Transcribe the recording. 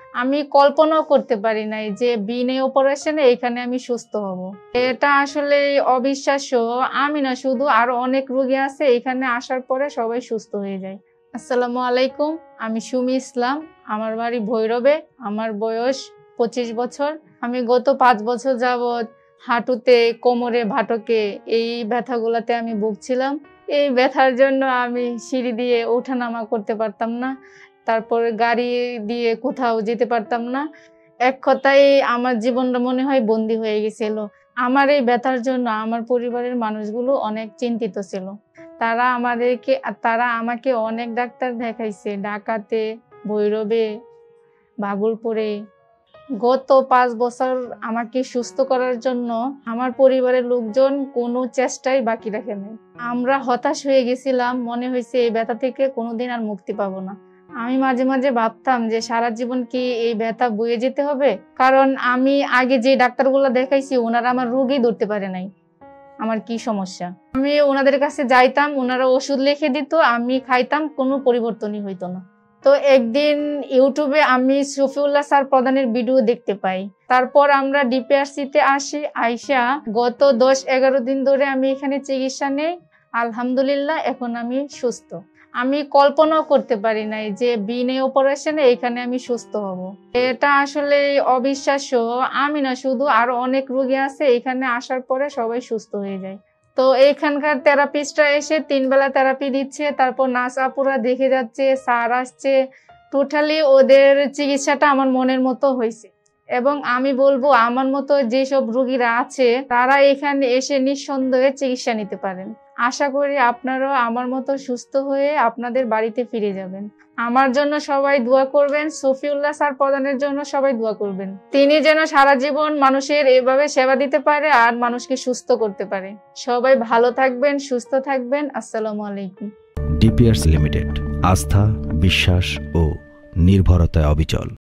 আমি কল্পনাও করতে পারি নাই যে বিনা অপারেশনে এখানে আমি সুস্থ হব। এটা আসলে অবিশ্বাস্য। আমি না, শুধু আরো অনেক রোগী আছে এখানে আসার পরে সবাই সুস্থ হয়ে যায়। আসসালামু আলাইকুম, আমি সুমি ইসলাম। আমার বাড়ি ভৈরবে। আমার বয়স 25 বছর। আমি গত 5 বছর যাবৎ হাঁটুতে, কোমরে, ভাটকে এই ব্যথাগুলোতে আমি ভুগছিলাম। এই ব্যথার জন্য আমি সিঁড়ি দিয়ে ওঠানামা করতে পারতাম না, তারপরে গাড়ি দিয়ে কোথাও যেতে পারতাম না। এক কথায় আমার জীবনটা মনে হয় বন্দি হয়ে গেছিল। আমার এই ব্যথার জন্য আমার পরিবারের মানুষগুলো অনেক চিন্তিত ছিল। তারা আমাকে অনেক ডাক্তার দেখাইছে, ঢাকাতে, ভৈরবে, ভাগলপুরে। গত 5 বছর আমাকে সুস্থ করার জন্য আমার পরিবারের লোকজন কোনো চেষ্টাই বাকি রাখে নাই। আমরা হতাশ হয়ে গেছিলাম, মনে হয়েছে এই ব্যথা থেকে কোনোদিন আর মুক্তি পাবো না। আমি মাঝে মাঝে ভাবতাম যে সারা জীবন কি এই ব্যথা বয়ে যেতে হবে, কারণ আমি আগে যে ডাক্তারগুলো দেখাইছি ওনারা আমার রোগই ধরতে পারে নাই আমার কি সমস্যা। আমি ওনাদের কাছে যাইতাম, ওনারা ওষুধ লিখে দিত, আমি খাইতাম, কোনো পরিবর্তনই হইতো না। তো একদিন ইউটিউবে আমি শফিউল্লাহ স্যার প্রধানের ভিডিও দেখতে পাই। তারপর আমরা ডিপিআরসিতে আসি। আইসা গত 10-11 দিন ধরে আমি এখানে চিকিৎসা নেই। আলহামদুলিল্লাহ, এখন আমি সুস্থ। আমি কল্পনাও করতে পারি নাই যে বিনা অপারেশনে এখানে আমি সুস্থ হব। এটা আসলে অবিশ্বাস্য। আমি না, শুধু আরো অনেক রোগী আছে এখানে আসার পরে সবাই সুস্থ হয়ে যায়। তো এখানকার থেরাপিস্টরা এসে 3 বেলা থেরাপি দিচ্ছে, তারপর নার্স আপুরা দেখে যাচ্ছে, স্যার আসছে। টোটালি ওদের চিকিৎসাটা আমার মনের মতো হয়েছে। এবং আমি বলবো, আমার মতো যেসব রোগীরা আছে তারা এখানে এসে নিঃসন্দেহে চিকিৎসা নিতে পারেন। আশা করি আপনারাও আমার মতো সুস্থ হয়ে আপনাদের বাড়িতে ফিরে যাবেন। আমার জন্য সবাই দোয়া করবেন, শফিউল্লাহ স্যার প্রধানের জন্য সবাই দোয়া করবেন। তিনি যেন সারা জীবন মানুষের এভাবে সেবা দিতে পারে আর মানুষকে সুস্থ করতে পারে। সবাই ভালো থাকবেন, সুস্থ থাকবেন। আসসালামু আলাইকুম। ডিপিআরসি লিমিটেড, আস্থা, বিশ্বাস ও নির্ভরতায় অবিচল।